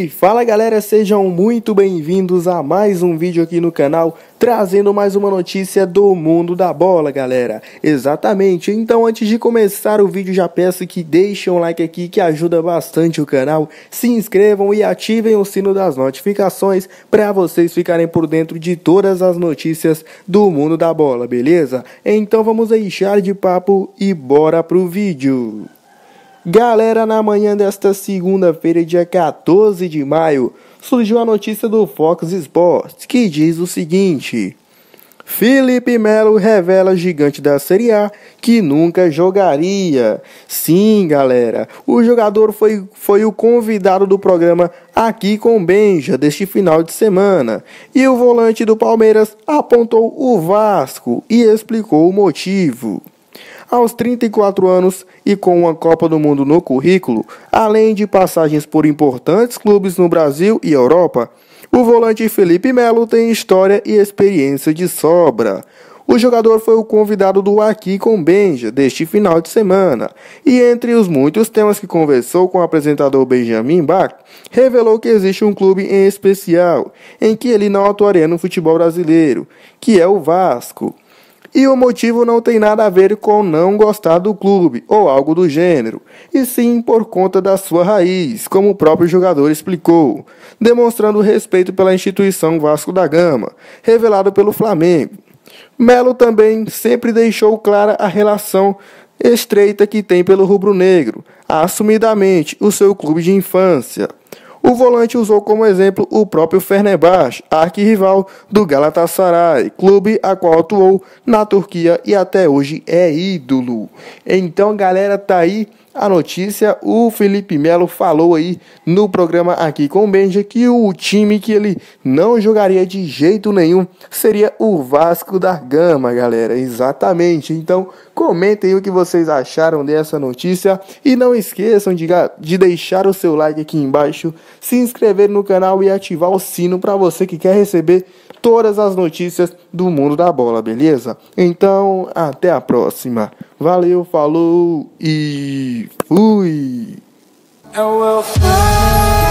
E fala galera, sejam muito bem-vindos a mais um vídeo aqui no canal, trazendo mais uma notícia do mundo da bola, galera. Exatamente, então antes de começar o vídeo já peço que deixem um like aqui que ajuda bastante o canal, se inscrevam e ativem o sino das notificações para vocês ficarem por dentro de todas as notícias do mundo da bola, beleza? Então vamos deixar de papo e bora pro vídeo. Galera, na manhã desta segunda-feira, dia 14 de maio, surgiu a notícia do Fox Sports, que diz o seguinte: Felipe Melo revela gigante da Série A que nunca jogaria. Sim, galera, o jogador foi o convidado do programa Aqui com Benja deste final de semana. E o volante do Palmeiras apontou o Vasco e explicou o motivo. Aos 34 anos e com uma Copa do Mundo no currículo, além de passagens por importantes clubes no Brasil e Europa, o volante Felipe Melo tem história e experiência de sobra. O jogador foi o convidado do Aqui com Benja deste final de semana e, entre os muitos temas que conversou com o apresentador Benjamin Bach, revelou que existe um clube em especial em que ele não atuaria no futebol brasileiro, que é o Vasco. E o motivo não tem nada a ver com não gostar do clube ou algo do gênero, e sim por conta da sua raiz, como o próprio jogador explicou, demonstrando respeito pela instituição Vasco da Gama, revelado pelo Flamengo. Melo também sempre deixou clara a relação estreita que tem pelo rubro-negro, assumidamente o seu clube de infância. O volante usou como exemplo o próprio Fenerbahçe, arquirrival do Galatasaray, clube a qual atuou na Turquia e até hoje é ídolo. Então, galera, tá aí a notícia. O Felipe Melo falou aí no programa Aqui com Benja que o time que ele não jogaria de jeito nenhum seria o Vasco da Gama, galera. Exatamente. Então, comentem o que vocês acharam dessa notícia e não esqueçam de deixar o seu like aqui embaixo, se inscrever no canal e ativar o sino para você que quer receber todas as notícias do mundo da bola, beleza? Então, até a próxima. Valeu, falou e fui!